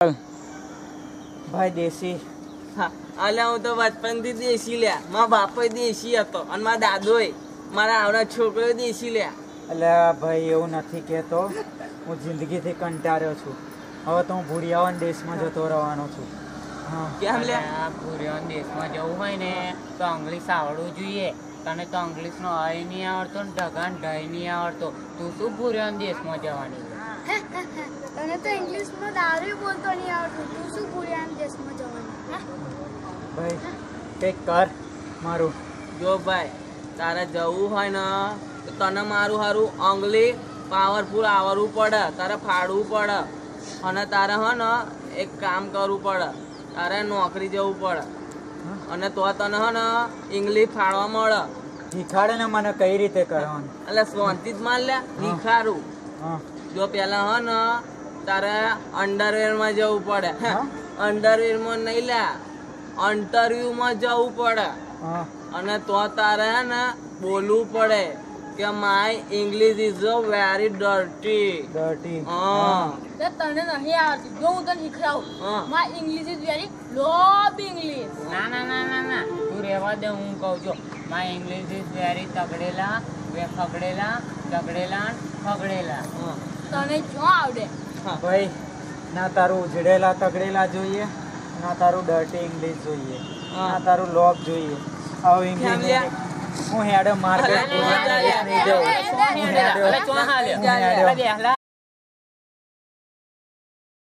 ભાઈ દેશી. હા અલ્યા હું તો બચપનથી દેશી લ્યા. મારા બાપો દેશી હતો અને મારા દાદોય, મારા આવડા છોકરો દેશી લ્યા. એટલે ભાઈ એવું નથી કહેતો, હું જિંદગીથી કંટાળ્યો છું. હવે તો હું ભૂરિયાવન દેશમાં જતો રહેવાનો છું. કેમ લ્યા? ભૂરિયાવન દેશમાં જવું હોય ને તો અંગ્લિશ આવડવું જોઈએ. તને તો અંગ્લિશનો અય નહીં આવડતો ને ઢગાન ઢય નહીં આવડતો. તું શું ભૂરિયાવન દેશમાં જવાની? તને તો ઇંગ્લિશમાં દારૂ બોલતો નહીં આવડતું, તું શું ભૂરિયાવન દેશમાં જવાનું? ભાઈ કંઈક કર મારું. જો ભાઈ તારે જવું હોય ને તો તને મારું સારું અંગ્લિશ પાવરફુલ આવડવું પડે, તારે ફાડવું પડે અને તારે હ ને એક કામ કરવું પડે, તારે નોકરી જવું પડે અને તો તને હ ને ઇંગ્લિશ ફાડવા મળે. શીખાડે ને મને કઈ રીતે કરવાનું. એટલે શાંતિ જ માન લે શીખાડું. હા જો પેલા હ ને તારે અંડરવેર માં જવું પડે. અંડરવેર માં નહીં લે, ઇન્ટરવ્યુ માં જવું પડે હા અને તો તારે હે ને બોલવું પડે કે my English is very dirty. Dirty. હા તને નહીં આવડતું, જો હું તને શીખડાવું. હા. My English is very lob English. ના ના ના ના ના, તું રહેવા દે. હું કહું છું માય ઇંગ્લિશ ઇઝ વેરી તગડેલા ફગડેલા તગડેલા ફગડેલા. હા. તને જો આવડે. ભાઈ ના તારું ઉજળેલા તગડેલા જોઈએ, ના તારું ડર્ટી ઇંગ્લિશ જોઈએ, હા. ના તારું લોક જોઈએ. આવું કેમ ઇંગ્લિશ લ્યા? હું હેડો માર્કેટ અરે, નહીં જવું. હું હેડો. અરે, ચો હાલ્યો. હું હેડો. અરે, બેહલા.